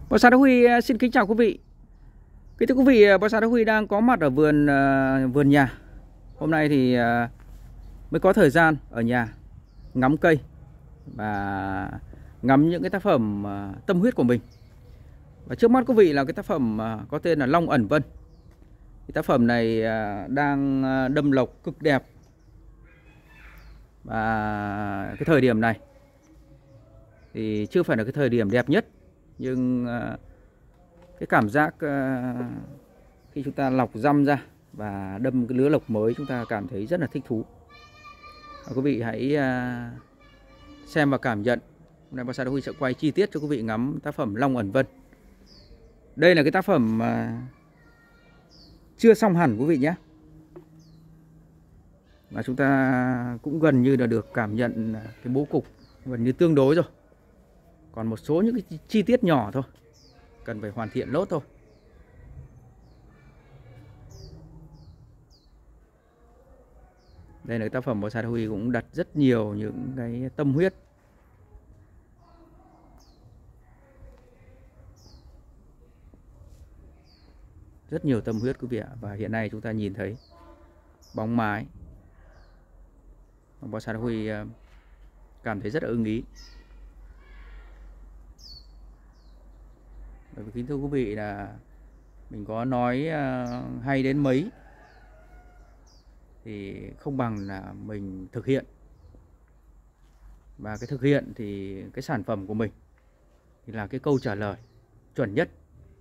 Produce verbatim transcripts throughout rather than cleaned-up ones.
Bonsai Đức Huy xin kính chào quý vị. Kính thưa quý vị, Bonsai Đức Huy đang có mặt ở vườn uh, vườn nhà. Hôm nay thì uh, mới có thời gian ở nhà ngắm cây và ngắm những cái tác phẩm uh, tâm huyết của mình. Và trước mắt quý vị là cái tác phẩm uh, có tên là Long Ẩn Vân. Cái tác phẩm này uh, đang uh, đâm lộc cực đẹp. Và cái thời điểm này thì chưa phải là cái thời điểm đẹp nhất, nhưng uh, cái cảm giác uh, khi chúng ta lọc răm ra và đâm cái lứa lộc mới, chúng ta cảm thấy rất là thích thú. Và quý vị hãy uh, xem và cảm nhận. Hôm nay Bonsai Đức Huy sẽ quay chi tiết cho quý vị ngắm tác phẩm Long Ẩn Vân. Đây là cái tác phẩm uh, chưa xong hẳn quý vị nhé. Và chúng ta cũng gần như là được cảm nhận cái bố cục gần như tương đối rồi. Còn một số những cái chi tiết nhỏ thôi, cần phải hoàn thiện lốt thôi. Đây là cái tác phẩm Bonsai Đức Huy cũng đặt rất nhiều những cái tâm huyết. Rất nhiều tâm huyết quý vị ạ. Và hiện nay chúng ta nhìn thấy bóng mái, Bonsai Đức Huy cảm thấy rất là ưng ý. Bởi vì kính thưa quý vị là mình có nói uh, hay đến mấy thì không bằng là mình thực hiện. Và cái thực hiện thì cái sản phẩm của mình thì là cái câu trả lời chuẩn nhất.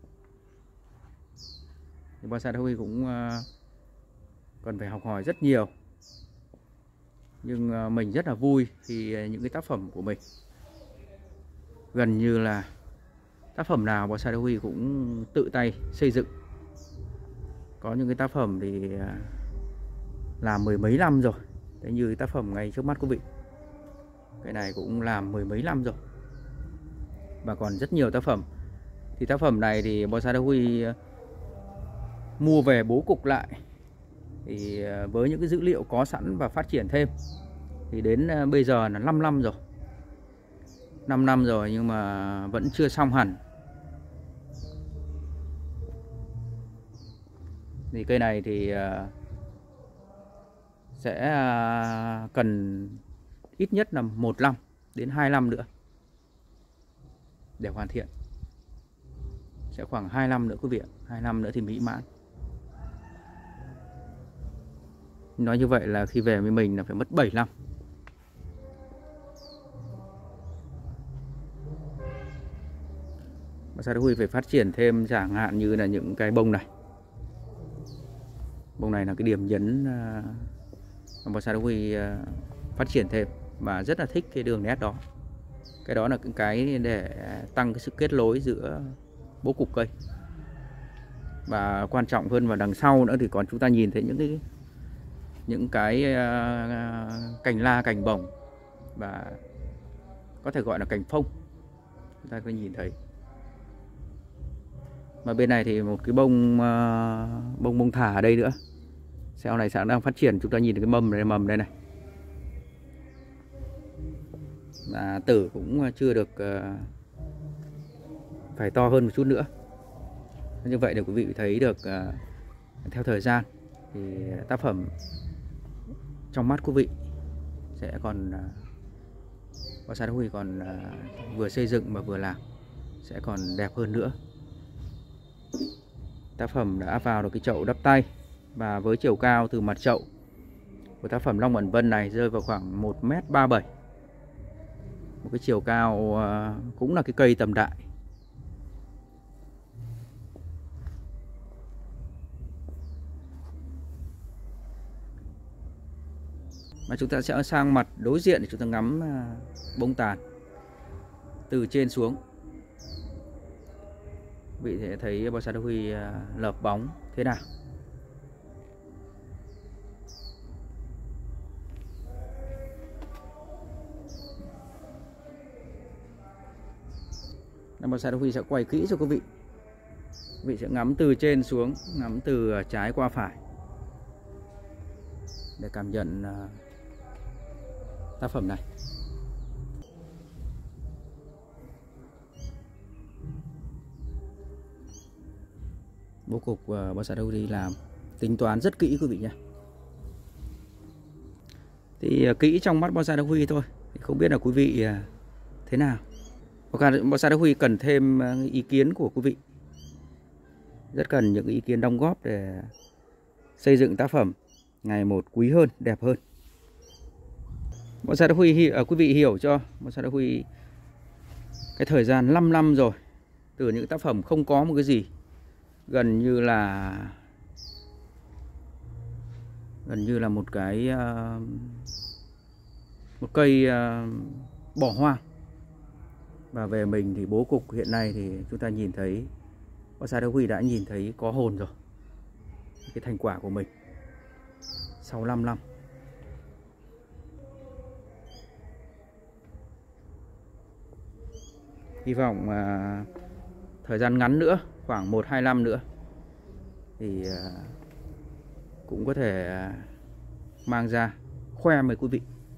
Thì Bonsai Đức Huy cũng uh, cần phải học hỏi rất nhiều. Nhưng uh, mình rất là vui khi những cái tác phẩm của mình gần như là tác phẩm nào Bonsai Đức Huy cũng tự tay xây dựng. Có những cái tác phẩm thì làm mười mấy năm rồi. Thế như cái tác phẩm ngay trước mắt quý vị, cái này cũng làm mười mấy năm rồi. Và còn rất nhiều tác phẩm. Thì tác phẩm này thì Bonsai Đức Huy mua về bố cục lại, thì với những cái dữ liệu có sẵn và phát triển thêm, thì đến bây giờ là năm năm rồi. năm năm rồi nhưng mà vẫn chưa xong hẳn. Thì cây này thì sẽ cần ít nhất là một năm đến hai năm nữa để hoàn thiện. Sẽ khoảng hai năm nữa quý vị ạ, hai năm nữa thì mỹ mãn. Nói như vậy là khi về với mình là phải mất bảy năm. Bonsai Đức Huy phải phát triển thêm chẳng hạn như là những cái bông này. Bông này là cái điểm nhấn uh, Bonsai Đức Huy uh, phát triển thêm. Và rất là thích cái đường nét đó. Cái đó là cái để tăng cái sự kết nối giữa bố cục cây. Và quan trọng hơn vào đằng sau nữa thì còn chúng ta nhìn thấy những cái những cái uh, cành la, cành bổng, và có thể gọi là cành phông. Chúng ta có nhìn thấy. Mà bên này thì một cái bông uh, bông bông thả ở đây nữa. Sau này sẽ đang phát triển, chúng ta nhìn thấy cái mầm này, mầm đây này. Và tử cũng chưa được uh, phải to hơn một chút nữa. Như vậy để quý vị thấy được uh, theo thời gian thì tác phẩm trong mắt quý vị sẽ còn uh, Bonsai Đức Huy còn uh, vừa xây dựng mà vừa làm sẽ còn đẹp hơn nữa. Tác phẩm đã vào được cái chậu đắp tay, và với chiều cao từ mặt chậu của tác phẩm Long Ẩn Vân này rơi vào khoảng một mét ba mươi bảy. Một cái chiều cao uh, cũng là cái cây tầm đại. Mà chúng ta sẽ sang mặt đối diện để chúng ta ngắm uh, bông tàn từ trên xuống. Quý vị sẽ thấy Bonsai Đức Huy uh, lợp bóng thế nào. Bonsai Đức Huy sẽ quay kỹ cho quý vị. Quý vị sẽ ngắm từ trên xuống, ngắm từ trái qua phải để cảm nhận uh, tác phẩm này. bố cục uh, bonsai Daguerre làm tính toán rất kỹ quý vị nhé. Thì uh, kỹ trong mắt bonsai Daguerre thôi, không biết là quý vị uh, thế nào. Bonsai Daguerre cần thêm uh, ý kiến của quý vị, rất cần những ý kiến đóng góp để xây dựng tác phẩm ngày một quý hơn, đẹp hơn. Bonsai Daguerre uh, quý vị hiểu cho bonsai Daguerre cái thời gian năm năm rồi, từ những tác phẩm không có một cái gì, gần như là gần như là một cái uh, một cây uh, bỏ hoang, và về mình thì bố cục hiện nay thì chúng ta nhìn thấy bonsai Daguerre đã nhìn thấy có hồn rồi, cái thành quả của mình sau năm năm. Hy vọng uh, thời gian ngắn nữa, khoảng một hai năm nữa thì uh, cũng có thể uh, mang ra khoe với quý vị.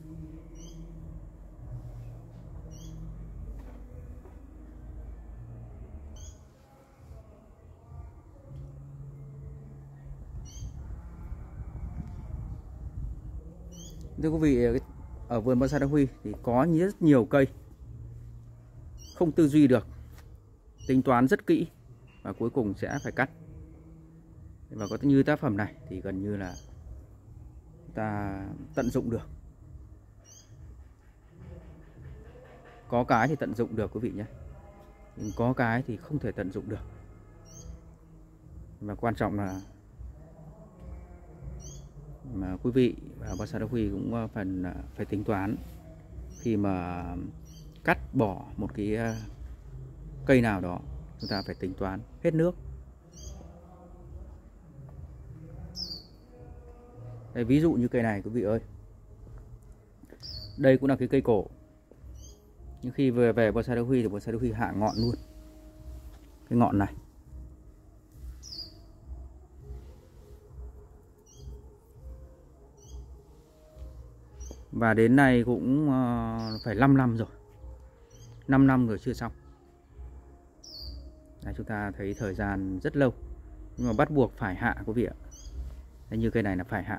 Thưa quý vị, ở vườn bonsai Daguerre thì có rất nhiều cây không tư duy được, tính toán rất kỹ và cuối cùng sẽ phải cắt. Và có như tác phẩm này thì gần như là ta tận dụng được. Có cái thì tận dụng được quý vị nhé, nhưng có cái thì không thể tận dụng được. Và quan trọng là mà quý vị và bonsai Daguerre cũng phần phải tính toán khi mà cắt bỏ một cái cây nào đó, chúng ta phải tính toán hết nước. Đây, ví dụ như cây này quý vị ơi, đây cũng là cái cây cổ, nhưng khi về về bonsai Daguerre thì bonsai Daguerre hạ ngọn luôn cái ngọn này. Và đến nay cũng phải năm năm rồi, năm năm rồi chưa xong. Đấy, chúng ta thấy thời gian rất lâu, nhưng mà bắt buộc phải hạ quý vị ạ. Đấy, như cây này là phải hạ.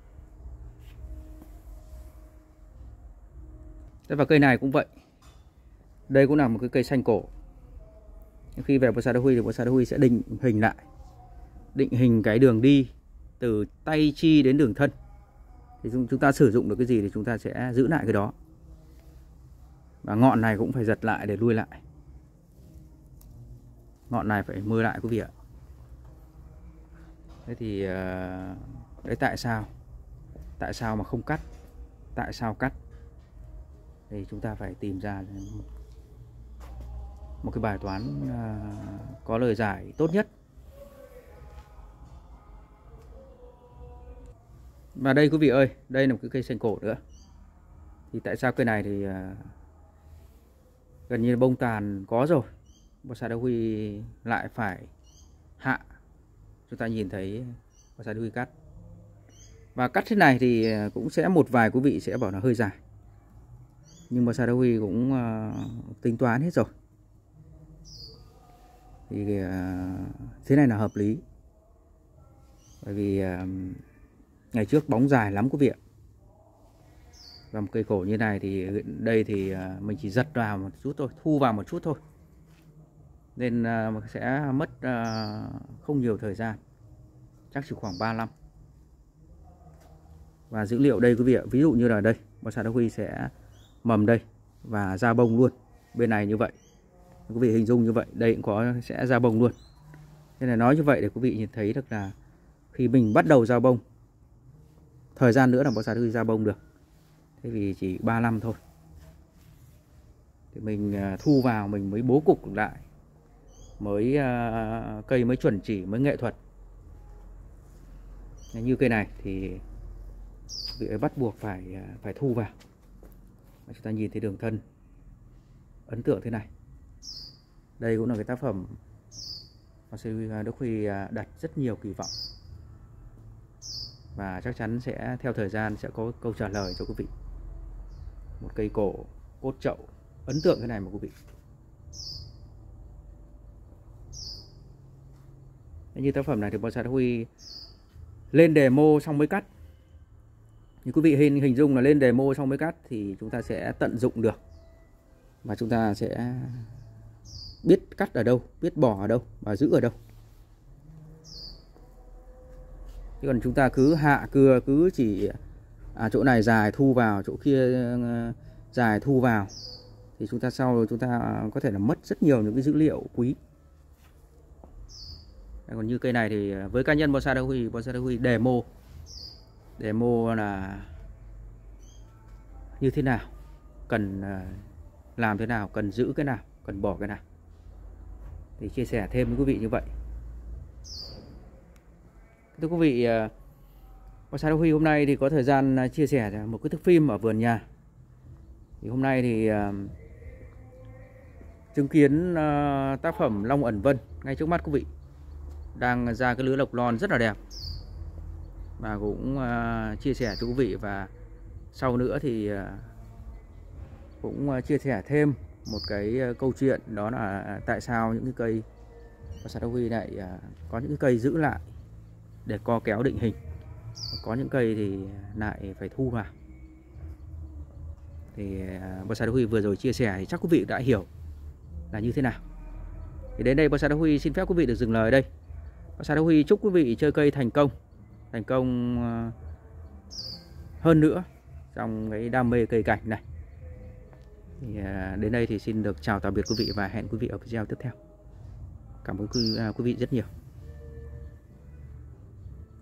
Thế và cây này cũng vậy. Đây cũng là một cái cây xanh cổ. Khi về bonsai Daguerre thì bonsai Daguerre sẽ định hình lại, định hình cái đường đi từ tay chi đến đường thân. Thì chúng ta sử dụng được cái gì thì chúng ta sẽ giữ lại cái đó. Và ngọn này cũng phải giật lại để lui lại. Ngọn này phải mưa lại quý vị ạ. Thế thì đấy tại sao? Tại sao mà không cắt? Tại sao cắt? Thì chúng ta phải tìm ra một cái bài toán có lời giải tốt nhất. Và đây quý vị ơi, đây là một cái cây xanh cổ nữa. Thì tại sao cây này thì uh, gần như bông tàn có rồi, bonsai Daguerre lại phải hạ. Chúng ta nhìn thấy bonsai Daguerre cắt. Và cắt thế này thì cũng sẽ một vài quý vị sẽ bảo là hơi dài, nhưng bonsai Daguerre cũng uh, tính toán hết rồi. Thì uh, thế này là hợp lý. Bởi vì uh, ngày trước bóng dài lắm quý vị ạ. Và một cây cổ như này thì đây thì mình chỉ giật vào một chút thôi, thu vào một chút thôi, nên sẽ mất không nhiều thời gian, chắc chỉ khoảng ba năm. Và dữ liệu đây quý vị ạ, ví dụ như là đây bonsai Daguerre sẽ mầm đây và ra bông luôn, bên này như vậy. Quý vị hình dung như vậy, đây cũng có sẽ ra bông luôn. Nên là nói như vậy để quý vị nhìn thấy được là khi mình bắt đầu ra bông, thời gian nữa là bonsai Daguerre ra bông được. Thế vì chỉ ba năm thôi thì mình thu vào, mình mới bố cục lại, mới uh, cây mới chuẩn chỉ, mới nghệ thuật. Như cây này thì vị ấy bắt buộc phải phải thu vào. Và chúng ta nhìn thấy đường thân ấn tượng thế này. Đây cũng là cái tác phẩm bonsai Daguerre đặt rất nhiều kỳ vọng, và chắc chắn sẽ theo thời gian sẽ có câu trả lời cho quý vị. Một cây cổ cốt chậu ấn tượng thế này mà quý vị. Như tác phẩm này thì Bonsai Đắc Huy lên demo xong mới cắt. Như quý vị hình hình dung là lên demo xong mới cắt thì chúng ta sẽ tận dụng được, và chúng ta sẽ biết cắt ở đâu, biết bỏ ở đâu và giữ ở đâu. Chứ còn chúng ta cứ hạ cưa, cứ chỉ à, chỗ này dài thu vào, chỗ kia dài thu vào, thì chúng ta sau chúng ta có thể là mất rất nhiều những cái dữ liệu quý. Còn như cây này thì với cá nhân Bonsai Đắc Huy, Bonsai Đắc Huy demo demo là như thế nào, cần làm thế nào, cần giữ cái nào, cần bỏ cái nào, thì chia sẻ thêm với quý vị như vậy. Thưa quý vị, Bonsai Đắc Huy hôm nay thì có thời gian chia sẻ một cái thước phim ở vườn nhà. Thì hôm nay thì uh, chứng kiến uh, tác phẩm Long Ẩn Vân ngay trước mắt quý vị, đang ra cái lứa lộc non rất là đẹp, và cũng uh, chia sẻ cho quý vị. Và sau nữa thì uh, cũng uh, chia sẻ thêm một cái uh, câu chuyện, đó là uh, tại sao những cái cây Bonsai Đắc Huy lại uh, có những cái cây giữ lại để co kéo định hình, có những cây thì lại phải thu vào. Thì uh, Bonsai Đắc Huy vừa rồi chia sẻ thì chắc quý vị đã hiểu là như thế nào. Thì đến đây Bonsai Đắc Huy xin phép quý vị được dừng lời ở đây. Bonsai Đắc Huy chúc quý vị chơi cây thành công, thành công uh, hơn nữa trong cái đam mê cây cảnh này. Thì uh, đến đây thì xin được chào tạm biệt quý vị và hẹn quý vị ở video tiếp theo. Cảm ơn quý, uh, quý vị rất nhiều.